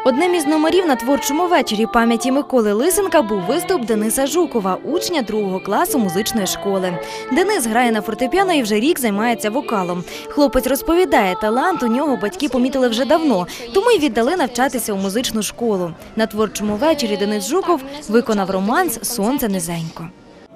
Одним із номерів на творчому вечорі пам'яті Миколи Лисенка був виступ Дениса Жукова, учня 2 класу музичної школи. Денис грає на фортепіано і вже рік займається вокалом. Хлопець розповідає, талант у нього батьки помітили вже давно, тому й віддали навчатися у музичну школу. На творчому вечорі Денис Жуков виконав романс «Сонце низенько».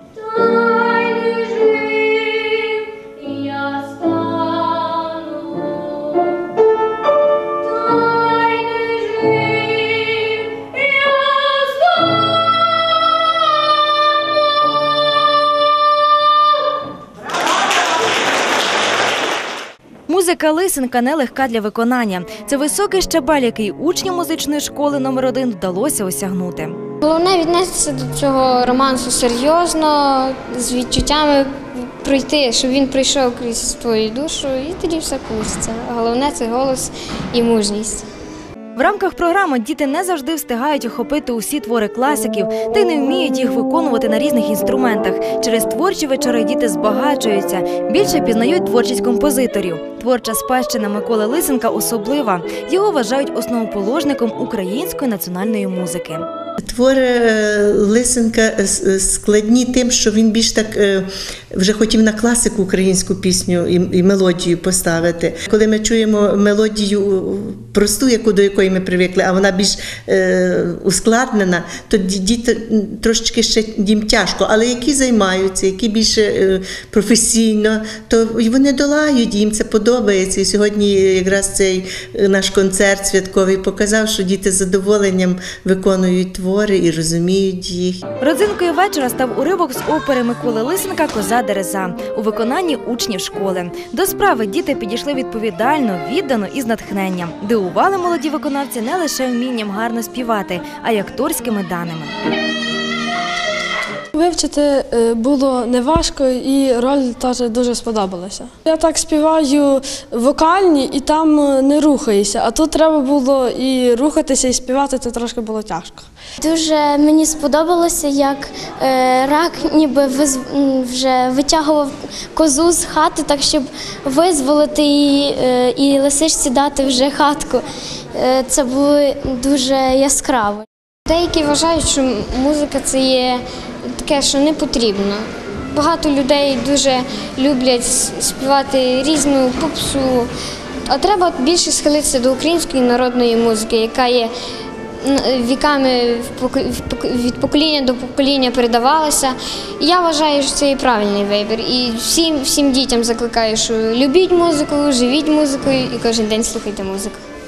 Музика Лисенка нелегка для виконання. Це високий щабель, який учням музичної школи номер 1 вдалося осягнути. Головне віднестися до цього романсу серйозно, з відчуттями пройти, щоб він пройшов крізь твою душу, і тоді все вийде. Головне – це голос і мужність. В рамках програми діти не завжди встигають охопити усі твори класиків, та й не вміють їх виконувати на різних інструментах. Через творчі вечори діти збагачуються, більше пізнають творчість композиторів. Творча спадщина Миколи Лисенка особлива. Його вважають основоположником української національної музики. Твори Лисенка складні тим, що він більш так вже хотів на класику українську пісню і мелодію поставити. Коли ми чуємо мелодію просту, до якої ми привикли, а вона більш ускладнена, то діти трошечки ще їм тяжко. Але які займаються, які більше професійно, то вони долають, їм це подобається. І сьогодні якраз цей наш концерт святковий показав, що діти з задоволенням виконують твори і розуміють їх. Родзинкою вечора став уривок з опери Миколи Лисенка «Коза Дереза» у виконанні учнів школи. До справи діти підійшли відповідально, віддано і з натхненням. Дивували молоді виконавці не лише вмінням гарно співати, а й акторськими даними. Вивчити було неважко і роль теж дуже сподобалася. Я так співаю вокальні і там не рухаюся, а тут треба було і рухатися, і співати, це трошки було тяжко. Дуже мені сподобалося, як рак ніби вже витягував козу з хати, так щоб визволити її і лисичці дати вже хатку. Це було дуже яскраво. Деякі вважають, що музика – це є таке, що не потрібно. Багато людей дуже люблять співати різну попсу, а треба більше схилитися до української народної музики, яка є віками від покоління до покоління передавалася. І я вважаю, що це і правильний вибір. І всім дітям закликаю, що любіть музику, живіть музикою і кожен день слухайте музику.